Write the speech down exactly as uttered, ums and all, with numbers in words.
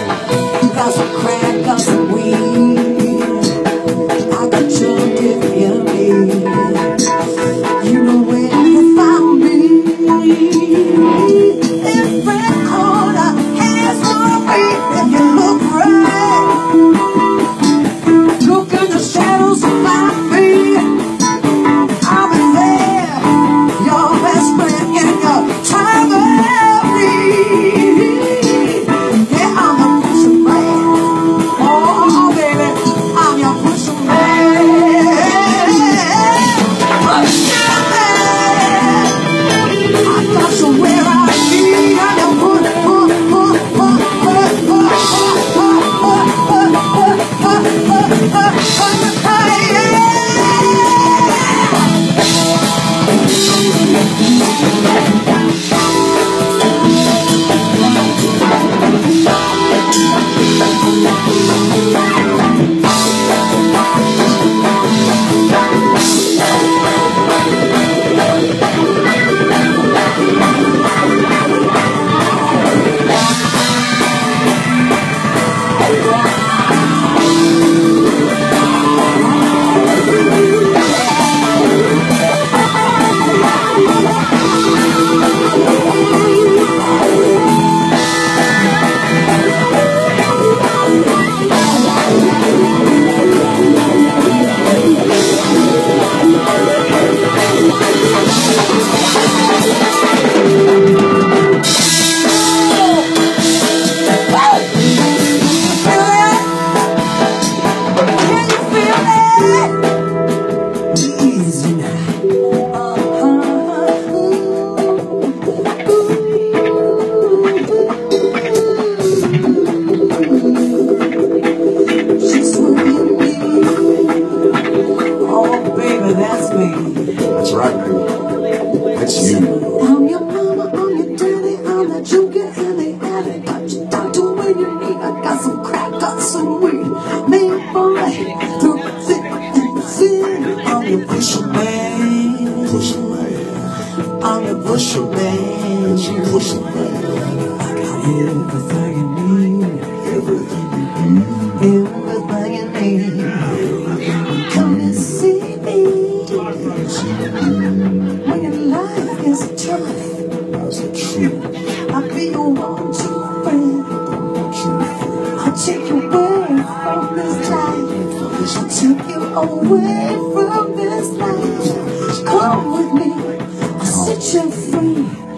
Got some crack, got some weed. I got junk if you need. You know where to find me. If red corner has for me, if you look right, look in the shadows of my feet. I'll be there, your best friend in your time of need. Yeah, I'm the pusher man. Oh, baby, I'm your pusher man. Pusher man. I got you where I need. I'm your push, push, push, push, push, push, push, push, push, push, yeah. That's me. That's right, baby. That's you. I'm your mama, I'm your daddy, I'm that junkie in the alley. Got your doctor when you need. I got some crack, got some weed. Mean boy, through thick and thin. I'm your pusher man. Pusher man. I'm your pusher man. Pusher man. I got everything you need. Everything you need. Everything you need. Come and see me. When your life is tough, that's the truth. I'll be your one-true friend. I'll take you away from this life. I'll take you away from this life. Come with me, I'll set you free.